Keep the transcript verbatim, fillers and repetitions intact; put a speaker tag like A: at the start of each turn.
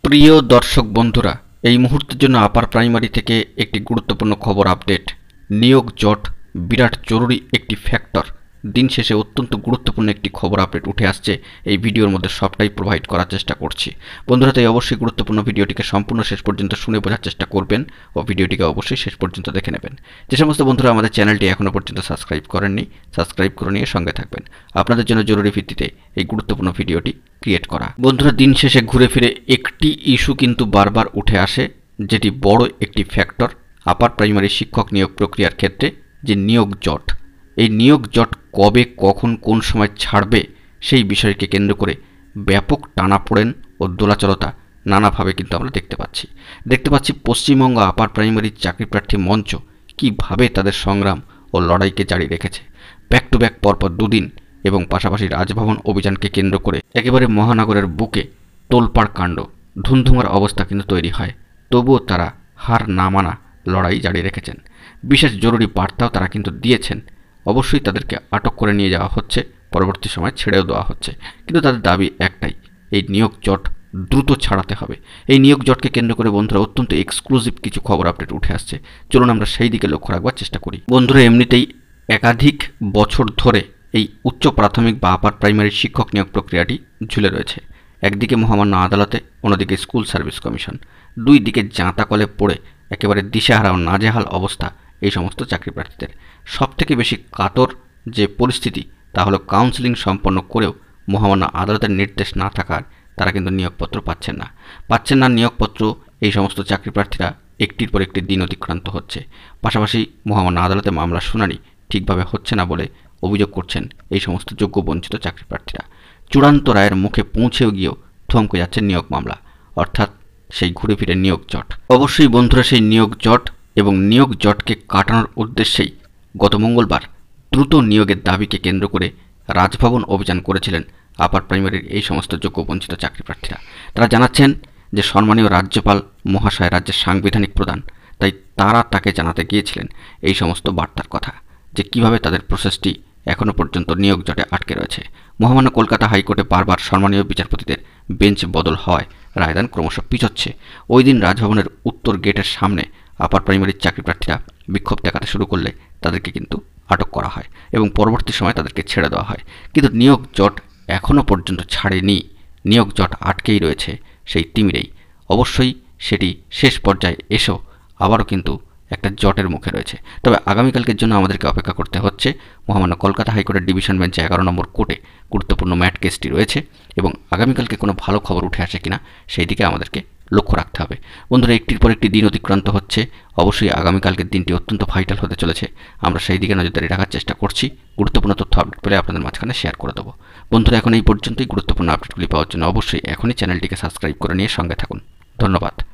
A: প্রিয় দর্শক বন্ধুরা, এই মুহূর্তের জন্য আপার প্রাইমারি থেকে একটি গুরুত্বপূর্ণ খবর আপডেট। নিয়োগ জট বিরাট জরুরি একটি ফ্যাক্টর। দিন শেষে অত্যন্ত গুরুত্বপূর্ণ একটি খবর আপডেট উঠে আসছে। এই ভিডিওর মধ্যে সবটাই প্রোভাইড করার চেষ্টা করছি। বন্ধুরা, তাই অবশ্যই গুরুত্বপূর্ণ ভিডিওটিকে সম্পূর্ণ শেষ পর্যন্ত শুনে বোঝার চেষ্টা করবেন ও ভিডিওটিকে অবশ্যই শেষ পর্যন্ত দেখে নেবেন। যে সমস্ত বন্ধুরা আমাদের চ্যানেলটি এখনও পর্যন্ত সাবস্ক্রাইব করেননি, সাবস্ক্রাইব করে নিয়ে সঙ্গে থাকবেন। আপনাদের জন্য জরুরি ভিত্তিতে এই গুরুত্বপূর্ণ ভিডিওটি ক্রিয়েট করা। বন্ধুরা, দিন শেষে ঘুরে ফিরে একটি ইস্যু কিন্তু বারবার উঠে আসে, যেটি বড় একটি ফ্যাক্টর আপার প্রাইমারি শিক্ষক নিয়োগ প্রক্রিয়ার ক্ষেত্রে, যে নিয়োগ জট। এই নিয়োগ জট কবে, কখন, কোন সময় ছাড়বে, সেই বিষয়কে কেন্দ্র করে ব্যাপক টানাপোড়েন ও দোলাচলতা নানাভাবে কিন্তু আমরা দেখতে পাচ্ছি দেখতে পাচ্ছি পশ্চিমবঙ্গ আপার প্রাইমারি চাকরিপ্রার্থী মঞ্চ কীভাবে তাদের সংগ্রাম ও লড়াইকে জারি রেখেছে। ব্যাক টু ব্যাক পরপর দুদিন এবং পাশাপাশি রাজভবন অভিযানকে কেন্দ্র করে একেবারে মহানগরের বুকে তোলপাড় কাণ্ড, ধুমধুমার অবস্থা কিন্তু তৈরি হয়। তবুও তারা হার না মানা লড়াই জারি রেখেছেন। বিশেষ জরুরি বার্তাও তারা কিন্তু দিয়েছেন। অবশ্যই তাদেরকে আটক করে নিয়ে যাওয়া হচ্ছে, পরবর্তী সময় ছেড়েও দেওয়া হচ্ছে, কিন্তু তাদের দাবি একটাই, এই নিয়োগ জট দ্রুত ছাড়াতে হবে। এই নিয়োগ জটকে কেন্দ্র করে বন্ধুরা অত্যন্ত এক্সক্লুসিভ কিছু খবর আপডেট উঠে আসছে। চলুন আমরা সেই দিকে লক্ষ্য রাখবার চেষ্টা করি। বন্ধুরা, এমনিতেই একাধিক বছর ধরে এই উচ্চ প্রাথমিক বা আপার প্রাইমারি শিক্ষক নিয়োগ প্রক্রিয়াটি ঝুলে রয়েছে। একদিকে মহামান্য আদালতে, অন্যদিকে স্কুল সার্ভিস কমিশন। দুই দিকে জাঁতাকলে পড়ে একেবারে দিশেহারা ও নাজেহাল অবস্থা এই সমস্ত চাকরি প্রার্থীদের। সবথেকে বেশি কাতর যে পরিস্থিতি, তা হলো কাউন্সেলিং সম্পন্ন করেও মহামান্য আদালতের নির্দেশ না থাকার তারা কিন্তু নিয়োগপত্র পাচ্ছেন না পাচ্ছেন না নিয়োগপত্র এই সমস্ত চাকরি প্রার্থীরা একটির পর একটি দিন অতিক্রান্ত হচ্ছে। পাশাপাশি মহামান্য আদালতে মামলার শুনানি ঠিকভাবে হচ্ছে না বলে অভিযোগ করছেন এই সমস্ত যোগ্য বঞ্চিত চাকরি প্রার্থীরা। চূড়ান্ত রায়ের মুখে পৌঁছেও গিয়েও থমকে যাচ্ছে নিয়োগ মামলা, অর্থাৎ সেই ঘুরে ফিরে নিয়োগ জট। অবশ্যই বন্ধুরা, সেই নিয়োগ জট এবং নিয়োগ জটকে কাটানোর উদ্দেশ্যেই গত মঙ্গলবার দ্রুত নিয়োগের দাবিকে কেন্দ্র করে রাজভবন অভিযান করেছিলেন আপার প্রাইমারির এই সমস্ত যোগ্য বঞ্চিত চাকরি প্রার্থীরা। তারা জানাচ্ছেন যে সম্মানীয় রাজ্যপাল মহাশয় রাজ্যের সাংবিধানিক প্রধান, তাই তারা তাকে জানাতে গিয়েছিলেন এই সমস্ত বার্তার কথা, যে কিভাবে তাদের প্রসেসটি এখনও পর্যন্ত নিয়োগ জটে আটকে রয়েছে। মহামান্য কলকাতা হাইকোর্টে বারবার সম্মানীয় বিচারপতিদের বেঞ্চ বদল হওয়ায় রায়দান ক্রমশ পিছোচ্ছে। ওই দিন রাজভবনের উত্তর গেটের সামনে আপার প্রাইমারির চাকরি প্রার্থীরা বিক্ষোভ দেখাতে শুরু করলে তাদেরকে কিন্তু আটক করা হয় এবং পরবর্তী সময় তাদেরকে ছেড়ে দেওয়া হয়। কিন্তু নিয়োগ জট এখনও পর্যন্ত ছাড়েনি। নিয়োগ জট আটকেই রয়েছে সেই তিমিরেই। অবশ্যই সেটি শেষ পর্যায়ে এসেও আবারও কিন্তু একটা জটের মুখে রয়েছে। তবে আগামীকালকের জন্য আমাদেরকে অপেক্ষা করতে হচ্ছে। মহামান্য কলকাতা হাইকোর্টের ডিভিশন বেঞ্চে এগারো নম্বর কোর্টে গুরুত্বপূর্ণ ম্যাট কেসটি রয়েছে এবং আগামীকালকে কোনো ভালো খবর উঠে আসে কিনা সেই দিকে আমাদেরকে লক্ষ্য রাখতে হবে। বন্ধুরা, একটির পর একটি দিন অতিক্রান্ত হচ্ছে। অবশ্যই আগামীকালকের দিনটি অত্যন্ত ভাইটাল হতে চলেছে। আমরা সেই দিকে নজরদারি রাখার চেষ্টা করছি। গুরুত্বপূর্ণ তথ্য আপডেট পেলে আপনাদের মাঝখানে শেয়ার করে দেবো। বন্ধুরা, এখন এই পর্যন্তই। গুরুত্বপূর্ণ আপডেটগুলি পাওয়ার জন্য অবশ্যই এখনই চ্যানেলটিকে সাবস্ক্রাইব করে নিয়ে সঙ্গে থাকুন। ধন্যবাদ।